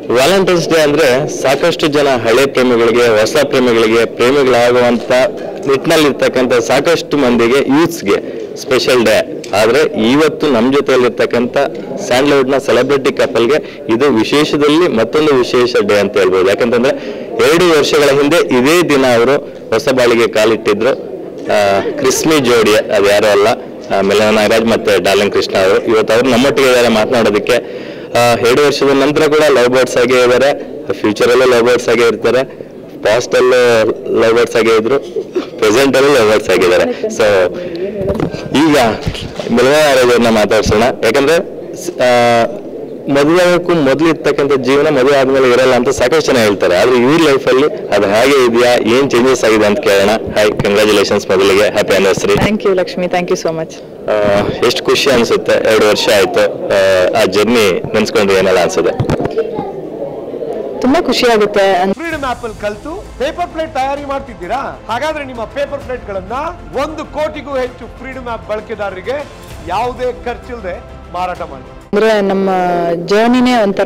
Valentine's day ಅಂದ್ರೆ ಸಾಕಷ್ಟು ಜನ ಹಳೆ ಪ್ರೇಮಿಗಳಿಗೆ, ಹೊಸ ಪ್ರೇಮಿಗಳಿಗೆ, ಪ್ರೇಮಿಗಳಾಗುವಂತ ನಿಟ್ಟಿನಲ್ಲಿರ್ತಕ್ಕಂಥ ಸಾಕಷ್ಟು ಮಂದಿಗೆ, ಯೂತ್ಸ್ಗೆ ಸ್ಪೆಷಲ್ ಡೇ. ಆದ್ರೆ ಇವತ್ತು ನಮ್ಮ ಜೊತೆಯಲ್ಲಿರ್ತಕ್ಕಂಥ ಸ್ಯಾಂಡಲ್ವುಡ್ನ ಸೆಲೆಬ್ರಿಟಿ ಕಪಲ್ಗೆ ಇದು ವಿಶೇಷದಲ್ಲಿ ಮತ್ತೊಂದು ವಿಶೇಷ ಡೇ ಅಂತ ಹೇಳ್ಬೋದು. ಯಾಕಂತಂದ್ರೆ 2 ವರ್ಷಗಳ ಹಿಂದೆ ಇದೇ ದಿನ ಅವರು ಹೊಸ ಬಾಳಿಗೆ ಕಾಲಿಟ್ಟಿದ್ರು. ಕ್ರಿಸ್ಮಿ ಜೋಡಿ, ಅದು ಯಾರು ಅಲ್ಲ, ಮಿಲನ ನಾಗರಾಜ್ ಮತ್ತೆ ಡಾರ್ಲಿಂಗ್ ಕೃಷ್ಣ ಅವರು. ಇವತ್ತು ಅವ್ರು ನಮ್ಮೊಟ್ಟಿಗೆ ಇದ್ದಾರೆ ಮಾತನಾಡೋದಕ್ಕೆ. 2 ವರ್ಷದ ನಂತರ ಕೂಡ ಲವ್ ಬರ್ಡ್ಸ್ ಆಗೇ ಇದ್ದಾರೆ, ಫ್ಯೂಚರಲ್ಲೂ ಲವ್ ಬರ್ಡ್ಸ್ ಆಗೇ ಇರ್ತಾರೆ, ಪಾಸ್ಟ್ ಅಲ್ಲೂ ಲವ್ ಬರ್ಡ್ಸ್ ಆಗೇ ಇದ್ರು, ಪ್ರೆಸೆಂಟ್ ಅಲ್ಲೂ ಲವ್ ಬರ್ಡ್ಸ್ ಆಗಿದ್ದಾರೆ. ಸೊ ಈಗ ಮಿಲನ ನಾಗರಾಜ್ ಮಾತಾಡ್ಸೋಣ. ಯಾಕಂದ್ರೆ ಮದುವೆಗೂ ಮೊದಲು ಇರ್ತಕ್ಕಂಥ ಜೀವನ ಮದುವೆ ಆದ್ಮೇಲೆ ಇರಲ್ಲ ಅಂತ ಸಾಕಷ್ಟು ಜನ ಹೇಳ್ತಾರೆ. ಆದ್ರೆ ಇವ್ರ ಲೈಫಲ್ಲಿ ಅದು ಹಾಗೆ ಇದೆಯಾ, ಏನ್ ಚೇಂಜಸ್ ಆಗಿದೆ ಅಂತ ಕೇಳೋಣ. ಹಾಯ್, ಕಂಗ್ರಾಚುಲೇಷನ್ಸ್ ಮೊದಲಿಗೆ, happy anniversary. Thank you Lakshmi, thank you so much. ಎಷ್ಟು ಖುಷಿ ಅನ್ಸುತ್ತೆ, 2 ವರ್ಷ ಆಯ್ತು, ಆ ಜರ್ನಿ ನೆನ್ಸ್ಕೊಂಡ್ರೆ ಏನೆಲ್ಲ ಅನ್ಸುತ್ತೆ? ತುಂಬಾ ಖುಷಿ ಆಗುತ್ತೆ. ಫ್ರೀಡಮ್ ಆಪ್ ಅಲ್ಲಿ ಕಲ್ತು ಪೇಪರ್ ಪ್ಲೇಟ್ ತಯಾರಿ ಮಾಡ್ತಿದ್ದೀರಾ? ಹಾಗಾದ್ರೆ ನಿಮ್ಮ ಪೇಪರ್ ಪ್ಲೇಟ್ ಗಳನ್ನ 1 ಕೋಟಿಗೂ ಹೆಚ್ಚು ಫ್ರೀಡಮ್ ಆಪ್ ಬಳಕೆದಾರರಿಗೆ ಯಾವುದೇ ಖರ್ಚಿಲ್ಲದೆ ಮಾರಾಟ ಮಾಡಿ. ಅಂದ್ರೆ ನಮ್ಮ ಜರ್ನಿನೇ ಒಂಥರ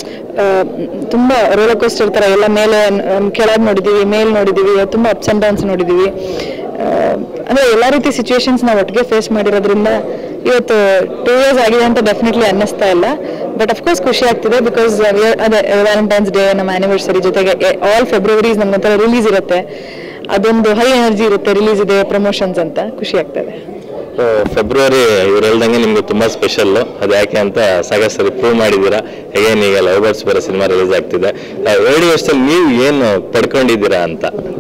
ತುಂಬಾ ರೋಲರ್ ಕೋಸ್ಟರ್ ತರ. ಎಲ್ಲ ಮೇಲೆ ಕೆಳಗೆ ನೋಡಿದೀವಿ, ಮೇಲ್ ನೋಡಿದೀವಿ, ತುಂಬಾ ಅಪ್ಸ್ ಅಂಡ್ ಡೌನ್ಸ್ ನೋಡಿದೀವಿ. ಅಂದ್ರೆ ಎಲ್ಲಾ ರೀತಿ ಸಿಚುವೇಶನ್ಸ್ ನಾವು ಒಟ್ಟಿಗೆ ಫೇಸ್ ಮಾಡಿರೋದ್ರಿಂದ ಇವತ್ತು 2 years ಆಗಿದೆ ಅಂತ ಡೆಫಿನೆಟ್ಲಿ ಅನ್ನಿಸ್ತಾ ಇಲ್ಲ. ಬಟ್ ಅಫ್ಕೋರ್ಸ್ ಖುಷಿ ಆಗ್ತಿದೆ, ಬಿಕಾಸ್ ಅದೇ ವ್ಯಾಲೆಂಟೈನ್ಸ್ ಡೇ, ನಮ್ಮ ಆನಿವರ್ಸರಿ ಜೊತೆಗೆ ಆಲ್ ಫೆಬ್ರವರೀಸ್ ನಮ್ಗೊಂಥರ ರಿಲೀಸ್ ಇರುತ್ತೆ. ಅದೊಂದು ಹೈ ಎನರ್ಜಿ ಇರುತ್ತೆ, ರಿಲೀಸ್ ಇದೆ, ಪ್ರಮೋಷನ್ಸ್ ಅಂತ ಖುಷಿ ಆಗ್ತದೆ. ಫೆಬ್ರವರಿ ಇವ್ರು ಹೇಳ್ದಂಗೆ ನಿಮ್ಗೆ ತುಂಬಾ ಸ್ಪೆಷಲ್. ಅದು ಯಾಕೆ ಅಂತ ಸಾಕಷ್ಟು ಸರಿ ಪ್ರೂವ್ ಮಾಡಿದ್ದೀರಾ. ಹೇಗೇನು ಈಗ ಲವ್ ಬರ್ಡ್ಸ್ ಬರೋ ಸಿನಿಮಾ ರಿಲೀಸ್ ಆಗ್ತಿದೆ. 2 ವರ್ಷದಲ್ಲಿ ನೀವು ಏನು ಪಡ್ಕೊಂಡಿದ್ದೀರಾ ಅಂತ?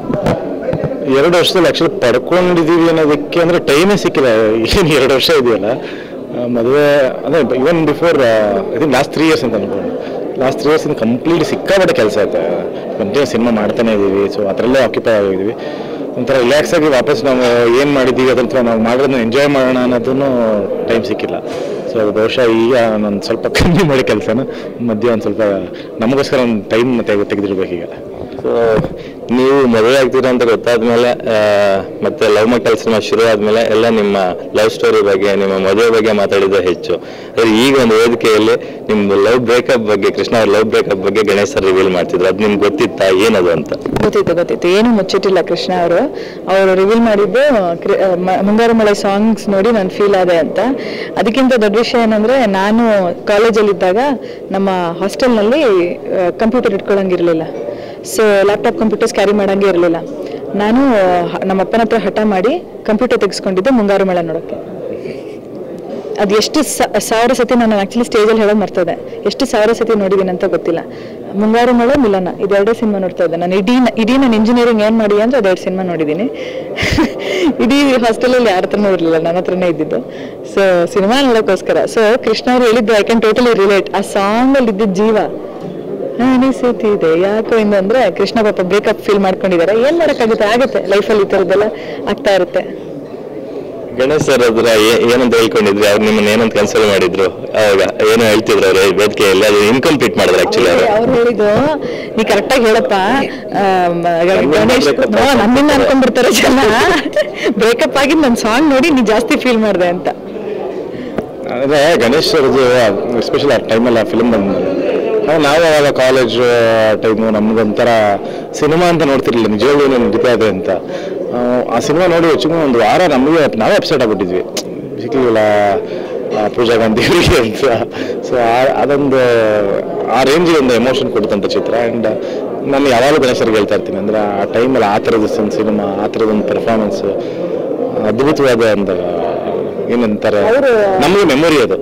2 ವರ್ಷದಲ್ಲಿ ಆಕ್ಚುಲಿ ಪಡ್ಕೊಂಡಿದ್ದೀವಿ ಅನ್ನೋದಕ್ಕೆ ಅಂದ್ರೆ ಟೈಮೇ ಸಿಕ್ಕಿಲ್ಲ. ಏನು 2 ವರ್ಷ ಇದೆಯಲ್ಲ, ಮದುವೆ ಅಂದ್ರೆ even before I think last 3 years ಅಂತ ಅನ್ಕೊಂಡು. ಲಾಸ್ಟ್ 3 years ಕಂಪ್ಲೀಟ್ ಸಿಕ್ಕಾಪಟ್ಟೆ ಕೆಲಸ ಆಯ್ತು. ಕಂಟಿನ್ಯೂ ಸಿನಿಮಾ ಮಾಡ್ತಾನೆ ಇದ್ದೀವಿ. ಸೊ ಅದರಲ್ಲೇ ಆಕ್ಯುಪೈ ಆಗಿದ್ದೀವಿ. ಒಂಥರ ರಿಲ್ಯಾಕ್ಸ್ ಆಗಿ ವಾಪಸ್ ನಾವು ಏನು ಮಾಡಿದ್ದೀವಿ ಅದಂತ ನಾವು ಮಾಡೋದನ್ನ ಎಂಜಾಯ್ ಮಾಡೋಣ ಅನ್ನೋದನ್ನು ಟೈಮ್ ಸಿಕ್ಕಿಲ್ಲ. ಸೊ ಅದು ಬಹುಶಃ ಈಗ ನಾನು ಸ್ವಲ್ಪ ಕಮ್ಮಿ ಮಾಡಿ ಕೆಲಸನ ಮಧ್ಯೆ ಒಂದು ಸ್ವಲ್ಪ ನಮಗೋಸ್ಕರ ಒಂದು ಟೈಮ್ ತೆಗೆದಿರ್ಬೇಕೀಗ. ಸೊ ನೀವು ಮದುವೆ ಆಗ್ತೀರಾ ಅಂತ ಗೊತ್ತಾದ್ಮೇಲೆ ಮತ್ತೆ ಲವ್ ಮಕ್ಕಳ ಸಿನಿಮಾ ಶುರು ಆದ್ಮೇಲೆ ಎಲ್ಲ ನಿಮ್ಮ ಲವ್ ಸ್ಟೋರಿ ಬಗ್ಗೆ, ನಿಮ್ಮ ಮದುವೆ ಬಗ್ಗೆ ಮಾತಾಡಿದ್ರೆ ಹೆಚ್ಚು. ಆದ್ರೆ ಈಗ ಒಂದು ವೇದಿಕೆಯಲ್ಲಿ ನಿಮ್ದು ಲವ್ ಬ್ರೇಕಪ್ ಬಗ್ಗೆ, ಕೃಷ್ಣ ಅವ್ರ ಲವ್ ಬ್ರೇಕಪ್ ಬಗ್ಗೆ ಗಣೇಶ್ ಸರ್ ರಿವೀಲ್ ಮಾಡ್ತಿದ್ರು. ಅದು ನಿಮ್ಗೆ ಗೊತ್ತಿತ್ತಾ ಏನದು ಅಂತ? ಗೊತ್ತಿತ್ತು, ಏನು ಮುಚ್ಚಿಟ್ಟಿಲ್ಲ. ಕೃಷ್ಣ ಅವರು ರಿವೀಲ್ ಮಾಡಿದ್ದು ಮುಂಗಾರು ಮಳೆ ಸಾಂಗ್ಸ್ ನೋಡಿ ನಾನು ಫೀಲ್ ಆದೆ ಅಂತ. ಅದಕ್ಕಿಂತ ದೊಡ್ಡ ವಿಷಯ ಏನಂದ್ರೆ, ನಾನು ಕಾಲೇಜಲ್ಲಿದ್ದಾಗ ನಮ್ಮ ಹಾಸ್ಟೆಲ್ನಲ್ಲಿ ಕಂಪ್ಯೂಟರ್ ಇಟ್ಕೊಳ್ಳಂಗಿರ್ಲಿಲ್ಲ. ಸೊ ಲ್ಯಾಪ್ಟಾಪ್ ಕಂಪ್ಯೂಟರ್ಸ್ ಕ್ಯಾರಿ ಮಾಡಂಗೆ ಇರಲಿಲ್ಲ. ನಾನು ನಮ್ಮ ಅಪ್ಪನ ಹತ್ರ ಹಠ ಮಾಡಿ ಕಂಪ್ಯೂಟರ್ ತೆಗೆಸ್ಕೊಂಡಿದ್ದೆ ಮುಂಗಾರು ಮಳೆ ನೋಡೋಕ್ಕೆ. ಅದು ಎಷ್ಟು 1000 ಸತಿ ನಾನು ಆ್ಯಕ್ಚುಲಿ ಸ್ಟೇಜಲ್ಲಿ ಹೇಳೋದು ಮರ್ತದೆ. ಎಷ್ಟು 1000 ಸತಿ ನೋಡಿದ್ದೀನಿ ಅಂತ ಗೊತ್ತಿಲ್ಲ. ಮುಂಗಾರು ಮಳೆ, ಮಿಲನ, ಇದೆರಡೇ ಸಿನಿಮಾ ನೋಡ್ತಾ ಇದ್ದೆ ನಾನು. ಇಡೀ ನಾನು ಇಂಜಿನಿಯರಿಂಗ್ ಏನು ಮಾಡಿ ಅಂದರೆ ಅದು 2 ಸಿನಿಮಾ ನೋಡಿದ್ದೀನಿ. ಇಡೀ ಹಾಸ್ಟೆಲಲ್ಲಿ ಯಾರ ಹತ್ರನೂ ಇರಲಿಲ್ಲ, ನನ್ನ ಹತ್ರನೇ ಇದ್ದಿದ್ದು. ಸೊ ಸಿನಿಮಾ ನೋಡೋಕ್ಕೋಸ್ಕರ. ಸೊ ಕೃಷ್ಣ ಅವರು ಹೇಳಿದ್ದು ಐ ಕ್ಯಾನ್ ಟೋಟಲಿ ರಿಲೇಟ್. ಆ ಸಾಂಗಲ್ಲಿ ಇದ್ದಿದ್ದ ಜೀವ ಅನಿಸುತ್ತಿದೆ ಯಾಕೋ ಇಂದಂದ್ರೆ, ಕೃಷ್ಣ ಪಾಪ ಬ್ರೇಕಪ್ ಫೀಲ್ ಮಾಡ್ಕೊಂಡಿದ್ದಾರೆ. ಏನ್ ಮಾಡೋಕ್ಕಾಗುತ್ತೆ, ಆಗುತ್ತೆ ಲೈಫಲ್ಲಿ, ಈ ಥರದ್ದೆಲ್ಲ ಆಗ್ತಾ ಇರುತ್ತೆ. ಗಣೇಶ್ ಸರ್ ಅದ್ರ ಏನಂತ ಹೇಳ್ಕೊಂಡಿದ್ರಿ? ಅವ್ರು ನಿಮ್ಮನ್ನ ಏನಂತ ಕನ್ಸಲ್ ಮಾಡಿದ್ರು? ಅವಾಗ ಏನೋ ಹೇಳ್ತಿದ್ರು ಅವ್ರು ವೇದಿಕೆಯಲ್ಲಿ, ಅದು ಇನ್ಕಂಪ್ಲೀಟ್ ಮಾಡಿದ್ರು ಆಕ್ಚುಲಿ. ಅವ್ರು ಹೇಳಿದ್ದು, ನೀ ಕರೆಕ್ಟಾಗಿ ಹೇಳಪ್ಪ ಗಣೇಶ್, ನಮ್ಮಿಂದ ಅನ್ಕೊಂಡ್ಬಿಡ್ತಾರೆ ಜನ, ಬ್ರೇಕಪ್ ಆಗಿದ್ದು ನನ್ನ ಸಾಂಗ್ ನೋಡಿ ನೀ ಜಾಸ್ತಿ ಫೀಲ್ ಮಾಡಿದೆ ಅಂತ. ಅಂದರೆ ಗಣೇಶ್ ಅವ್ರದ್ದು ಎಸ್ಪೆಷಲಿ ಆ ಟೈಮಲ್ಲಿ ಆ ಫಿಲ್ಮ್ ಬಂದ್ಮೇಲೆ ನಾವು ಅವಾಗ ಕಾಲೇಜ್ ಟೈಮು, ನಮ್ಗೊಂಥರ ಸಿನಿಮಾ ಅಂತ ನೋಡ್ತಿರ್ಲಿಲ್ಲ, ನಿಜವಾಗ್ಲೂ ನಡೀತಾ ಇದೆ ಅಂತ. ಆ ಸಿನಿಮಾ ನೋಡಿ ಹೆಚ್ಚು ಒಂದು ವಾರ ನಾವೇ ಅಪ್ಸೆಟ್ ಆಗ್ಬಿಟ್ಟಿದ್ವಿ, ಸಿಕ್ಲಿಲ್ಲ ಪೂಜಾ ಗಾಂಧಿ ಅವರಿಗೆ ಅಂತ. ಸೊ ಅದೊಂದು ಆ ರೇಂಜಿಗೆ ಒಂದು ಎಮೋಷನ್ ಕೊಡುತ್ತಂಥ ಚಿತ್ರ. ಆ್ಯಂಡ್ ನಾನು ಯಾವಾಗಲೂ ಗಣೇಶರಿಗೆ ಹೇಳ್ತಾ ಇರ್ತೀನಿ, ಅಂದರೆ ಆ ಟೈಮಲ್ಲಿ ಆ ಥರದ ಸಿನಿಮಾ, ಆ ಥರದೊಂದು ಪರ್ಫಾರ್ಮೆನ್ಸು ಅದ್ಭುತವಾದ ಒಂದು ಏನಂತಾರೆ ನಮಗೆ ಮೆಮೊರಿ ಅದು.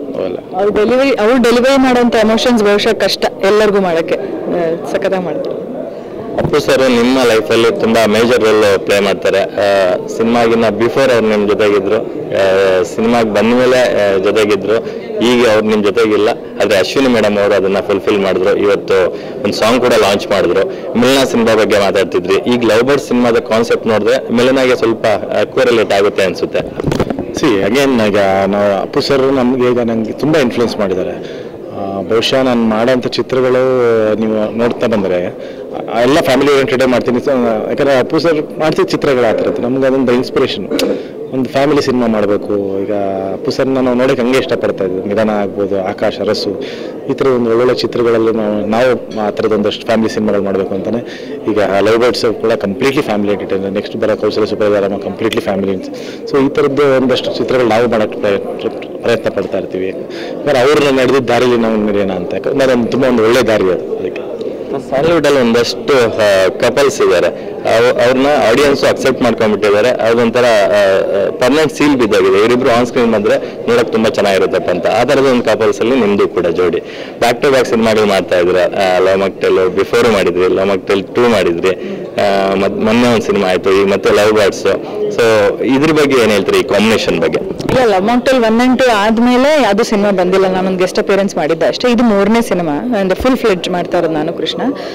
ಅವ್ರು ಡೆಲಿವರಿ ಮಾಡುವಂತ ಎಮೋಷನ್ಸ್ ಬಹುಶಃ ಕಷ್ಟ ಎಲ್ಲರಿಗೂ ಮಾಡೋಕ್ಕೆ. ಸಖತ್ತಾಗಿ ಮಾಡ್ತಾರೆ. ಅಪ್ಪು ಸರ್ ನಿಮ್ಮ ಲೈಫಲ್ಲಿ ತುಂಬಾ ಮೇಜರ್ ರೋಲ್ ಪ್ಲೇ ಮಾಡ್ತಾರೆ. ಸಿನಿಮಾಗಿನ್ನ ಬಿಫೋರ್ ಅವ್ರು ನಿಮ್ಮ ಜೊತೆಗಿದ್ರು, ಸಿನಿಮಾಗೆ ಬಂದ ಮೇಲೆ ಜೊತೆಗಿದ್ರು, ಈಗ ಅವ್ರು ನಿಮ್ಮ ಜೊತೆಗಿಲ್ಲ. ಆದ್ರೆ ಅಶ್ವಿನಿ ಮೇಡಮ್ ಅವರು ಅದನ್ನ ಫುಲ್ಫಿಲ್ ಮಾಡಿದ್ರು. ಇವತ್ತು ಒಂದು ಸಾಂಗ್ ಕೂಡ ಲಾಂಚ್ ಮಾಡಿದ್ರು. ಮಿಲನ ಸಿನಿಮಾ ಬಗ್ಗೆ ಮಾತಾಡ್ತಿದ್ರಿ. ಈಗ ಲವ್ ಬರ್ಡ್ ಸಿನಿಮಾದ ಕಾನ್ಸೆಪ್ಟ್ ನೋಡಿದ್ರೆ ಮಿಲನಾಗೆ ಸ್ವಲ್ಪ ಕೋರಿಲೇಟ್ ಆಗುತ್ತೆ ಅನ್ಸುತ್ತೆ. ಅಗೇನ್ ಈಗ ನಾವು ಅಪ್ಪು ಸರ್ ನಮಗೆ ಈಗ ನನಗೆ ತುಂಬ ಇನ್ಫ್ಲುಯೆನ್ಸ್ ಮಾಡಿದ್ದಾರೆ. ಬಹುಶಃ ನಾನು ಮಾಡೋಂಥ ಚಿತ್ರಗಳು ನೀವು ನೋಡ್ತಾ ಬಂದರೆ ಎಲ್ಲ ಫ್ಯಾಮಿಲಿ ಓರಿಯೆಂಟೆಡೇ ಮಾಡ್ತೀನಿ. ಯಾಕಂದರೆ ಅಪ್ಪು ಸರ್ ಮಾಡ್ತಿದ್ದ ಚಿತ್ರಗಳು ಆ ಥರದ್ದು ನಮ್ಗೆ ಅದೊಂದು ಇನ್ಸ್ಪಿರೇಷನ್. ಒಂದು ಫ್ಯಾಮಿಲಿ ಸಿನಿಮಾ ಮಾಡಬೇಕು. ಈಗ ಅಪ್ಪು ಸರ್ನ ನಾವು ನೋಡೋಕೆ ಹಂಗೆ ಇಷ್ಟಪಡ್ತಾ ಇದ್ವಿ. ನಿಧಾನ ಆಗ್ಬೋದು, ಆಕಾಶ, ಅರಸು, ಈ ಥರದ ಒಂದು ಒಳ್ಳೊಳ್ಳೆ ಚಿತ್ರಗಳಲ್ಲಿ ನಾವು ಆ ಥರದ ಒಂದಷ್ಟು ಫ್ಯಾಮಿಲಿ ಸಿನಿಮಾಗಳು ಮಾಡಬೇಕು ಅಂತಲೇ ಈಗ ಲವ್ ಬರ್ಡ್ಸ್ ಕೂಡ ಕಂಪ್ಲೀಟ್ಲಿ ಫ್ಯಾಮಿಲಿ ಎಂಟರ್ಟೈನರ್. ನೆಕ್ಸ್ಟ್ ಬರೋ ಕೌಶಲ್ಯ ಸುಪರಿವಾರ ಕಂಪ್ಲೀಟ್ಲಿ ಫ್ಯಾಮಿಲಿ. ಸೊ ಈ ಥರದ್ದು ಒಂದಷ್ಟು ಚಿತ್ರಗಳು ನಾವು ಮಾಡೋಕ್ಕೆ ಪ್ರಯತ್ನ ಪಡ್ತಾ ಇರ್ತೀವಿ. ಯಾಕಂದ್ರೆ ಅವ್ರನ್ನ ನಡೆದಿದ್ದ ದಾರಿಲಿ ನಾವು ನಡೆಯೋಣ ಅಂತ. ಯಾಕಂದ್ರೆ ಅದೊಂದು ತುಂಬ ಒಂದು ಒಳ್ಳೆ ದಾರಿ ಅದು. ಅದಕ್ಕೆ ಸ್ಯಾಲ್ಯುಡಲ್ಲಿ ಒಂದಷ್ಟು ಕಪಲ್ಸ್ ಇದ್ದಾರೆ, ಅವ್ರನ್ನ ಆಡಿಯನ್ಸ್ ಅಕ್ಸೆಪ್ಟ್ ಮಾಡ್ಕೊಂಡ್ಬಿಟ್ಟಿದ್ದಾರೆ. ಅದೊಂಥರ ಪರ್ಮನೆಂಟ್ ಸೀಲ್ ಬಿದ್ದಾಗಿದೆ. ಇವರಿಬ್ರು ಆನ್ ಸ್ಕ್ರೀನ್ ಬಂದ್ರೆ ನೋಡಕ್ ತುಂಬಾ ಚೆನ್ನಾಗಿರುತ್ತಪ್ಪ ಅಂತ. ಆ ಥರದ ಒಂದು ಕಪಲ್ಸ್ ಅಲ್ಲಿ ನಿಮ್ದು ಕೂಡ ಜೋಡಿ ಬ್ಯಾಕ್ ಟು ಬ್ಯಾಕ್ ಸಿನಿಮಾಗಳು ಮಾಡ್ತಾ ಇದ್ರ. ಲವ್ ಮಾಕ್ಟೇಲ್ ಬಿಫೋರ್ ಮಾಡಿದ್ರಿ, ಲವ್ ಮಾಕ್ಟೇಲ್ 2 ಮಾಡಿದ್ರಿ, ಮೊನ್ನೆ ಒಂದು ಸಿನಿಮಾ ಆಯ್ತು, ಈಗ ಮತ್ತೆ ಲವ್ ಬರ್ಡ್ಸ್. ಸೊ ಇದ್ರ ಬಗ್ಗೆ ಏನ್ ಹೇಳ್ತೀರಿ, ಈ ಕಾಂಬಿನೇಷನ್ ಬಗ್ಗೆ? ಇಲ್ಲ, ಲವ್ ಮಾಕ್ಟೇಲ್ 1 and 2 ಆದ್ಮೇಲೆ ಯಾವ್ದು ಸಿನಿಮಾ ಬಂದಿಲ್ಲ. ನಾನೊಂದು ಗೆಸ್ಟ್ ಅಪಿಯರೆನ್ಸ್ ಮಾಡಿದ್ದೆ ಅಷ್ಟೇ. ಇದು 3ನೇ ಸಿನಿಮಾ, ಅಂದ್ರೆ ಫುಲ್ ಫ್ಲೆಡ್ಜ್ ಮಾಡ್ತಾ ಇರೋದು ನಾನು ಕೃಷ್ಣ.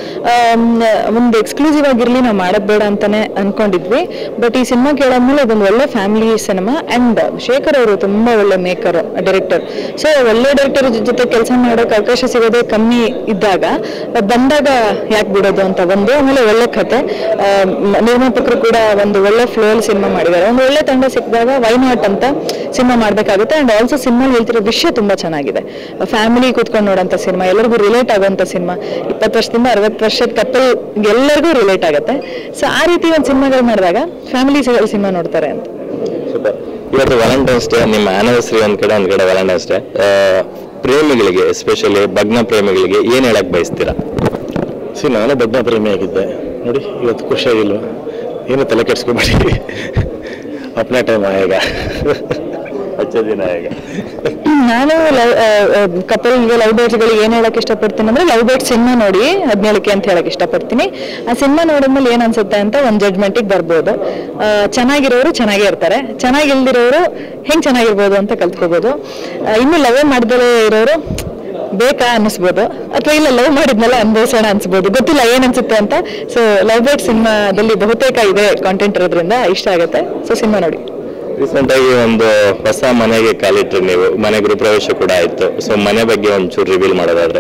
ಒಂದು ಎಕ್ಸ್ಕ್ಲೂಸಿವ್ ಆಗಿರ್ಲಿ, ನಾವು ಮಾಡೋದ್ ಬೇಡ ಅಂತಾನೆ ಅನ್ಕೊಂಡಿದ್ವಿ. ಬಟ್ ಈ ಸಿನಿಮಾ ಕೇಳಾದ್ಮೇಲೆ ಅದೊಂದು ಒಳ್ಳೆ ಫ್ಯಾಮಿಲಿ ಸಿನಿಮಾ. ಅಂಡ್ ಶೇಖರ್ ಅವರು ತುಂಬಾ ಒಳ್ಳೆ ಮೇಕರ್, ಡೈರೆಕ್ಟರ್. ಸೊ ಒಳ್ಳೆ ಡೈರೆಕ್ಟರ್ ಜೊತೆ ಕೆಲಸ ಮಾಡೋಕೆ ಅವಕಾಶ ಸಿಗೋದೇ ಕಮ್ಮಿ ಇದ್ದಾಗ ಬಂದಾಗ ಯಾಕೆ ಬಿಡೋದು ಅಂತ ಒಂದು. ಆಮೇಲೆ ಒಳ್ಳೆ ಕತೆ, ನಿರ್ಮಾಪಕರು ಕೂಡ ಒಂದು ಒಳ್ಳೆ ಫ್ಲೋ ಅಲ್ಲಿ ಸಿನಿಮಾ ಮಾಡಿದ್ದಾರೆ. ಒಂದು ಒಳ್ಳೆ ತಂಡ ಸಿಕ್ಕಿದಾಗ ವೈ ನಾಟ್ ಅಂತ ಸಿನಿಮಾ ಮಾಡ್ಬೇಕಾಗುತ್ತೆ. ಅಂಡ್ ಆಲ್ಸೋ ಸಿನಿಮಾ ಹೇಳ್ತಿರೋ ವಿಷಯ ತುಂಬಾ ಚೆನ್ನಾಗಿದೆ. ಫ್ಯಾಮಿಲಿ ಕೂತ್ಕೊಂಡು ನೋಡೋಂಥ ಸಿನಿಮಾ, ಎಲ್ಲರಿಗೂ ರಿಲೇಟ್ ಆಗೋಂಥ ಸಿನಿಮಾ. 20 ವರ್ಷದಿಂದ 60 ವರ್ಷದ ಕಪಲ್ ಎಲ್ಲರಿಗೂ ರಿಲೇಟ್ ಆಗುತ್ತೆ. ಸೊ ಆ ರೀತಿ ಒಂದು ಸಿನಿಮಾಗಳು ಮಾಡಿದಾಗ ಫ್ಯಾಮಿಲಿ ಸಿನಿಮಾ ನೋಡ್ತಾರೆ ಅಂತ. ಸೂಪರ್. ಇವತ್ತು ವ್ಯಾಲೆಂಟೈನ್ಸ್ ಡೇ, ನಿಮ್ಮ ಆನಿವರ್ಸರಿ ಒಂದ್ ಕಡೆ ವ್ಯಾಲೆಂಟೈನ್ಸ್ ಡೇ. ಪ್ರೇಮಿಗಳಿಗೆ, ಎಸ್ಪೆಷಲಿ ಭಗ್ನ ಪ್ರೇಮಿಗಳಿಗೆ ಏನ್ ಹೇಳಕ್ ಬಯಸ್ತೀರಾ? ನಾನು ಭಗ್ನ ಪ್ರೇಮಿ ಆಗಿದ್ದೆ ನೋಡಿ, ಇವತ್ತು ಖುಷಿಯಾಗಿಲ್ವ? ಏನು ತಲೆ ಕೆಡ್ಸ್ಕೊಬೇಡಿ. ಅಪ್ನ ಟೈಮ್ ಆಗ ದಿನ ಈಗ ನಾನು ಕಪಲ್ಗೆ, ಲವ್ ಬರ್ಡ್ಸ್ಗಳಿಗೆ ಏನ್ ಹೇಳಕ್ ಇಷ್ಟಪಡ್ತೀನಿ ಅಂದ್ರೆ, ಲವ್ ಬರ್ಡ್ಸ್ ಸಿನಿಮಾ ನೋಡಿ 17ಕ್ಕೆ ಅಂತ ಹೇಳಕ್ ಇಷ್ಟಪಡ್ತೀನಿ. ಆ ಸಿನಿಮಾ ನೋಡಿದ್ಮೇಲೆ ಏನ್ ಅನ್ಸುತ್ತೆ ಅಂತ ಒಂದು ಜಡ್ಜ್ಮೆಂಟಿಗೆ ಬರ್ಬೋದು. ಚೆನ್ನಾಗಿರೋರು ಚೆನ್ನಾಗೇ ಇರ್ತಾರೆ, ಚೆನ್ನಾಗಿಲ್ದಿರೋರು ಹೆಂಗ್ ಚೆನ್ನಾಗಿರ್ಬೋದು ಅಂತ ಕಲ್ತ್ಕೋಬಹುದು. ಇನ್ನು ಲವ್ ಮಾಡ್ದಲೇ ಇರೋರು ಬೇಕಾ ಅನ್ನಿಸ್ಬೋದು, ಅಥವಾ ಇಲ್ಲ ಲವ್ ಮಾಡಿದ್ಮೇಲೆ ಅನುಭವಿಸೋಣ ಅನ್ಸ್ಬೋದು, ಗೊತ್ತಿಲ್ಲ ಏನ್ ಅನ್ಸುತ್ತೆ ಅಂತ. ಸೊ ಲವ್ ಬರ್ಡ್ ಸಿನಿಮಾದಲ್ಲಿ ಬಹುತೇಕ ಇದೆ ಕಾಂಟೆಂಟ್ ಇರೋದ್ರಿಂದ ಇಷ್ಟ ಆಗುತ್ತೆ. ಸೊ ಸಿನಿಮಾ ನೋಡಿ. ರೀಸೆಂಟ್ ಆಗಿ ಒಂದು ಹೊಸ ಮನೆಗೆ ಕಾಲಿಟ್ರಿ ನೀವು, ಮನೆ ಗೃಹಪ್ರವೇಶ ಕೂಡ ಆಯ್ತು. ಸೊ ಮನೆ ಬಗ್ಗೆ ಒಂಚೂರು ರಿವೀಲ್ ಮಾಡೋದಾದ್ರೆ,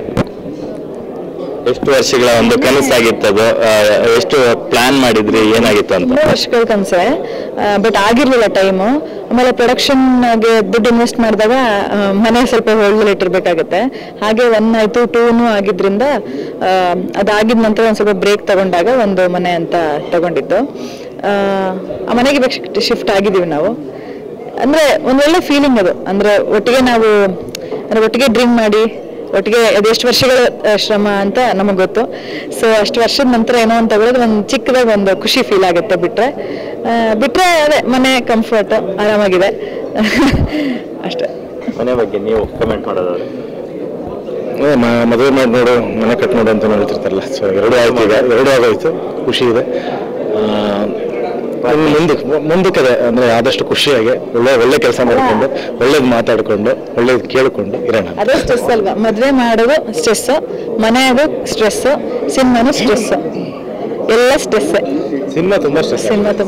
ಎಷ್ಟು ವರ್ಷಗಳ ಒಂದು ಕನಸಾಗಿತ್ತದು? ಎಷ್ಟು ಪ್ಲಾನ್ ಮಾಡಿದ್ರಿ, ಏನಾಗಿತ್ತು ಅಂತ? 3 ವರ್ಷಗಳ ಕನಸೆ, ಬಟ್ ಆಗಿರ್ಲಿಲ್ಲ ಟೈಮು. ಆಮೇಲೆ ಪ್ರೊಡಕ್ಷನ್ಗೆ ದುಡ್ಡು ಇನ್ವೆಸ್ಟ್ ಮಾಡಿದಾಗ ಮನೆ ಸ್ವಲ್ಪ ಹೊಳ್ಳಿಟ್ಟಿರ್ಬೇಕಾಗತ್ತೆ. ಹಾಗೆ 1 ಆಯ್ತು, 2 ಆಗಿದ್ರಿಂದ ಅದಾಗಿದ ನಂತರ ಒಂದು ಸ್ವಲ್ಪ ಬ್ರೇಕ್ ತಗೊಂಡಾಗ ಒಂದು ಮನೆ ಅಂತ ತಗೊಂಡಿದ್ದು. ಆ ಮನೆಗೆ ಶಿಫ್ಟ್ ಆಗಿದ್ದೀವಿ ನಾವು. ಅಂದ್ರೆ ಒಂದ್ ಒಳ್ಳೆ ಫೀಲಿಂಗ್ ಅದು. ಅಂದ್ರೆ ಒಟ್ಟಿಗೆ ಡ್ರೀಮ್ ಮಾಡಿ, ಒಟ್ಟಿಗೆ ಅದೆಷ್ಟು ವರ್ಷಗಳ ಶ್ರಮ ಅಂತ ನಮಗ್ ಗೊತ್ತು. ಸೊ ಅಷ್ಟು ವರ್ಷದ ನಂತರ ಏನೋ ಅಂತ ತಗೊಳ್ಳೋದು ಒಂದು ಚಿಕ್ಕದಾಗ ಒಂದು ಖುಷಿ ಫೀಲ್ ಆಗುತ್ತೆ. ಬಿಟ್ರೆ ಅದೇ ಮನೆ ಕಂಫರ್ಟ್, ಆರಾಮಾಗಿದೆ ಅಷ್ಟೇ. ಮನೆ ಬಗ್ಗೆ ನೀವು ಕಮೆಂಟ್ ಮಾಡೋದಾದ್ರೆ? ಮದುವೆ ಮಾಡಿ ನೋಡು, ಮನೆ ಕಟ್ ನೋಡು ಅಂತ ಹೇಳ್ತಿರ್ತಾರಲ್ಲ. ಸೊ 2 ಆಯ್ತು, ಈಗ 2 ಆಗೋಯ್ತು, ಖುಷಿ ಇದೆ. ಮುಂದಕ್ಕೆ ಅಂದ್ರೆ ಆದಷ್ಟು ಖುಷಿಯಾಗಿ ಒಳ್ಳೆ ಕೆಲಸ ಮಾಡಿಕೊಂಡು, ಒಳ್ಳೇದು ಮಾತಾಡ್ಕೊಂಡು, ಒಳ್ಳೇದು ಕೇಳಿಕೊಂಡು ಇರೋಣ. ಅದೇ ಸ್ಟ್ರೆಸ್ ಅಲ್ವಾ? ಮದ್ವೆ ಮಾಡೋದು ಸ್ಟ್ರೆಸ್, ಮನೆಯಾಗೂ ಸ್ಟ್ರೆಸ್, ಸಿನಿಮಾನು ಸ್ಟ್ರೆಸ್, ಎಲ್ಲ ಸ್ಟ್ರೆಸ್. ಸಿನಿಮಾ ತುಂಬಾ ಸ್ಟ್ರೆಸ್.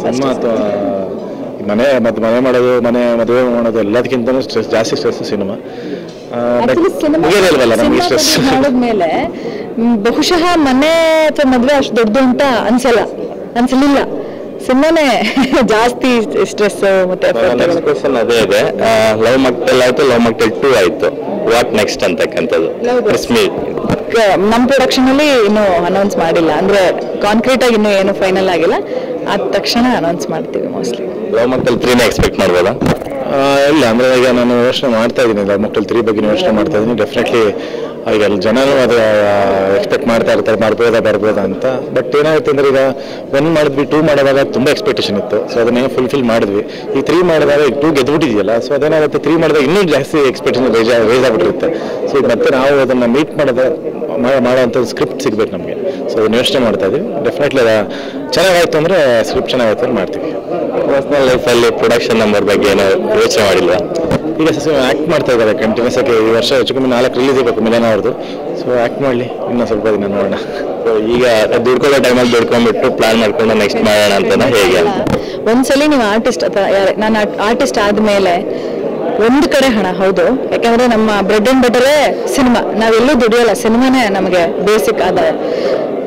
ಮನೆ ಮಾಡೋದು, ಮದುವೆ ಮಾಡೋದು ಎಲ್ಲದಕ್ಕಿಂತ ಸ್ಟ್ರೆಸ್, ಜಾಸ್ತಿ ಸ್ಟ್ರೆಸ್ ಸಿನಿಮಾ. ಮುಗಿಯೋದಿಲ್ವಲ್ಲ ನಮ್ಗೆ ಸ್ಟ್ರೆಸ್ ಮಾಡಿದ್ಮೇಲೆ ಬಹುಶಃ ಮನೆ ಅಥವಾ ಮದ್ವೆ ಅಷ್ಟು ದೊಡ್ಡದು ಅಂತ ಅನ್ಸಲಿಲ್ಲ. ಸಿನಿಮಾನೇ ಜಾಸ್ತಿ ಸ್ಟ್ರೆಸ್ ಮತ್ತೆ ಕ್ವೆಶ್ಚನ್ ಅದೇ ಇದೆ. ಲವ್ ಮಾಕ್ಟೇಲ್ ಆಯ್ತು, ಲವ್ ಮಾಕ್ಟೇಲ್ 2 ಆಯ್ತು, ವಾಟ್ ನೆಕ್ಸ್ಟ್ ಅಂತಕ್ಕಂಥದ್ದು ನಮ್ಮ ಪ್ರೊಡಕ್ಷನ್ ಅಲ್ಲಿ ಇನ್ನೂ ಅನೌನ್ಸ್ ಮಾಡಿಲ್ಲ. ಅಂದ್ರೆ ಕಾಂಕ್ರೀಟ್ ಆಗಿ ಇನ್ನೂ ಏನು ಫೈನಲ್ ಆಗಿಲ್ಲ. ಆದ ತಕ್ಷಣ ಅನೌನ್ಸ್ ಮಾಡ್ತೀವಿ ಮೋಸ್ಟ್ಲಿ. ಲವ್ ಮಾಕ್ಟೇಲ್ 3 ಎಕ್ಸ್ಪೆಕ್ಟ್ ಮಾಡ್ಬೋದಾ? ಇಲ್ಲ, ಅಂದ್ರೆ ಈಗ ನಾನು ಯೋಚನೆ ಮಾಡ್ತಾ ಇದ್ದೀನಿ, ಲವ್ ಮಾಕ್ಟೇಲ್ 3 ಬಗ್ಗೆ ಯೋಚನೆ ಮಾಡ್ತಾ ಇದ್ದೀನಿ. ಡೆಫಿನೆಟ್ಲಿ ಈಗ ಜನನು ಅದು ಎಕ್ಸ್ಪೆಕ್ಟ್ ಮಾಡ್ತಾ ಇರ್ತಾರೆ, ಬರ್ಬೋದಾ ಅಂತ. ಬಟ್ ಏನಾಗುತ್ತೆ ಅಂದ್ರೆ, ಈಗ 1 ಮಾಡಿದ್ವಿ, 2 ಮಾಡೋದಾಗ ತುಂಬ ಎಕ್ಸ್ಪೆಕ್ಟೇಷನ್ ಇತ್ತು. ಸೊ ಅದನ್ನೇ ಫುಲ್ಫಿಲ್ ಮಾಡಿದ್ವಿ. ಈ 3 ಮಾಡಿದಾಗ 2 ಗೆದ್ಬಿಟ್ಟಿದೆಯಲ್ಲ. ಸೊ ಅದೇನಾಗುತ್ತೆ, 3 ಮಾಡಿದಾಗ ಇನ್ನೂ ಜಾಸ್ತಿ ಎಕ್ಸ್ಪೆಕ್ಟೇಷನ್ ರೇಸ್ ಆಗಿಬಿಟ್ಟಿರುತ್ತೆ. ಸೊ ಈಗ ಮತ್ತೆ ನಾವು ಅದನ್ನು ಮೀಟ್ ಮಾಡೋವಂಥ ಸ್ಕ್ರಿಪ್ಟ್ ಸಿಗ್ಬೇಕು ನಮಗೆ. ಸೊ ಅದನ್ನ ಯೋಚನೆ ಮಾಡ್ತಾ ಇದ್ದೀವಿ. ಡೆಫಿನೆಟ್ಲಿ ಚೆನ್ನಾಗಾಯ್ತು ಅಂದ್ರೆ, ಸ್ಕ್ರಿಪ್ಟ್ ಚೆನ್ನಾಗಾಯ್ತು ಅಂದ್ರೆ ಮಾಡ್ತೀವಿ. ಪರ್ಸನಲ್ ಲೈಫಲ್ಲಿ ಪ್ರೊಡಕ್ಷನ್ ನಂಬರ್ ಬಗ್ಗೆ ಏನೋ ಯೋಚನೆ ಮಾಡಿಲ್ವಾ? ಈಗ ಆ್ಯಕ್ಟ್ ಮಾಡ್ತಾ ಇದ್ದಾರೆ ಕಂಟಿನ್ಯೂಸ್ ಆಗಿ. ಈ ವರ್ಷ ಹೆಚ್ಚು ಕಮ್ಮಿ 4 ರಿಲೀಸ್ ಇರಬೇಕು ಮಿಲನ ಅವ್ರದ್ದು. ಸೊ ಆ್ಯಕ್ಟ್ ಮಾಡಲಿ, ಇನ್ನೂ ಸ್ವಲ್ಪ ದಿನ ನೋಡೋಣ. ಈಗ ದುಡ್ಕೊಳ್ಳೋ ಟೈಮಲ್ಲಿ ದುಡ್ಕೊಂಡ್ಬಿಟ್ಟು ಪ್ಲಾನ್ ಮಾಡ್ಕೊಂಡು ನೆಕ್ಸ್ಟ್ ಮಾಡೋಣ ಅಂತ ಹೇಗೆ? ಒಂದ್ಸಲಿ ನೀವು ಆರ್ಟಿಸ್ಟ್ ಅಥವಾ ನಾನು ಆರ್ಟಿಸ್ಟ್ ಆದ್ಮೇಲೆ ಒಂದು ಕಡೆ ಹಣ, ಹೌದು. ಯಾಕಂದ್ರೆ ನಮ್ಮ ಬ್ರೆಡ್ ಅಂಡ್ ಬಟರೇ ಸಿನಿಮಾ. ನಾವೆಲ್ಲೂ ದುಡಿಯೋಲ್ಲ, ಸಿನಿಮಾನೇ ನಮಗೆ ಬೇಸಿಕ್ ಆದಾಯ.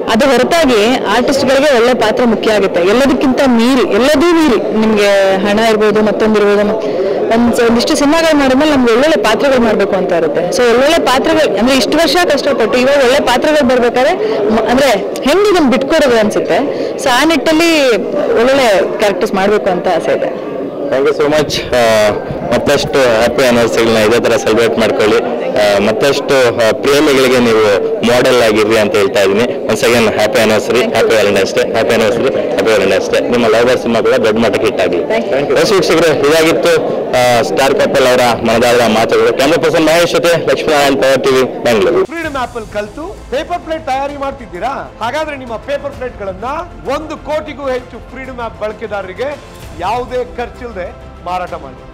ಅದು ಹೊರತಾಗಿ ಆರ್ಟಿಸ್ಟ್ಗಳಿಗೆ ಒಳ್ಳೆ ಪಾತ್ರ ಮುಖ್ಯ ಆಗುತ್ತೆ. ಎಲ್ಲದಕ್ಕಿಂತ ಎಲ್ಲದೂ ಮೀರಿ ನಿಮ್ಗೆ ಹಣ ಇರ್ಬೋದು, ಮತ್ತೊಂದಿರ್ಬೋದು, ಒಂದಿಷ್ಟು ಸಿನಿಮಾಗಳು ಮಾಡಿದ್ಮೇಲೆ ನಮ್ಗೆ ಒಳ್ಳೊಳ್ಳೆ ಪಾತ್ರಗಳು ಮಾಡ್ಬೇಕು ಅಂತ ಇರುತ್ತೆ. ಸೊ ಒಳ್ಳೊಳ್ಳೆ ಪಾತ್ರಗಳು ಅಂದ್ರೆ ಇಷ್ಟು ವರ್ಷ ಕಷ್ಟಪಟ್ಟು ಇವಾಗ ಒಳ್ಳೆ ಪಾತ್ರಗಳು ಬರ್ಬೇಕಾದ್ರೆ ಅಂದ್ರೆ ಹೆಂಗೆ ಇದನ್ನ ಬಿಟ್ಕೊಡೋದು ಅನ್ಸುತ್ತೆ. ಸೊ ಆ ನಿಟ್ಟಲ್ಲಿ ಒಳ್ಳೊಳ್ಳೆ ಕ್ಯಾರೆಕ್ಟರ್ಸ್ ಮಾಡ್ಬೇಕು ಅಂತ ಆಸೆ ಇದೆ. Thank you so much. ಮತ್ತಷ್ಟು ಹ್ಯಾಪಿ ಆನಿವರ್ಸರಿಗಳನ್ನ ಇದೇ ಥರ ಸೆಲೆಬ್ರೇಟ್ ಮಾಡ್ಕೊಳ್ಳಿ. ಮತ್ತಷ್ಟು ಪ್ರೇಮಿಗಳಿಗೆ ನೀವು ಮಾಡೆಲ್ ಆಗಿರ್ರಿ ಅಂತ ಹೇಳ್ತಾ ಇದ್ದೀನಿ. Once again happy anniversary, happy valentine's day, happy anniversary, happy valentine's day. ನಿಮ್ಮ ಲವರ್ ಸಿನಿಮಾ ಕೂಡ ದೊಡ್ಡ ಮಟ್ಟಕ್ಕೆ ಹಿಟ್ ಆಗಲಿ. ವೀಕ್ಷಕರೇ, ಇದಾಗಿತ್ತು ಸ್ಟಾರ್ ಕಪಲ್ ಅವರ ಮನದಾಳದ ಮಾತುಗಳು. ಕ್ಯಾಮ್ರಾ ಪರ್ಸನ್ ಮಹೇಶ್ ಜೊತೆ Lakshminarayan, power TV, Bengaluru. Freedom app ಅಲ್ಲಿ ಕಲಿತು ಪೇಪರ್ ಪ್ಲೇಟ್ ತಯಾರಿ ಮಾಡ್ತಿದ್ದೀರಾ? ಹಾಗಾದ್ರೆ ನಿಮ್ಮ ಪೇಪರ್ ಪ್ಲೇಟ್ ಗಳನ್ನ 1 ಕೋಟಿಗೂ ಹೆಚ್ಚು ಫ್ರೀಡಮ್ ಆಪ್ ಬಳಕೆದಾರರಿಗೆ ಯಾವುದೇ ಖರ್ಚಿಲ್ಲದೆ ಮಾರಾಟ ಮಾಡಿ.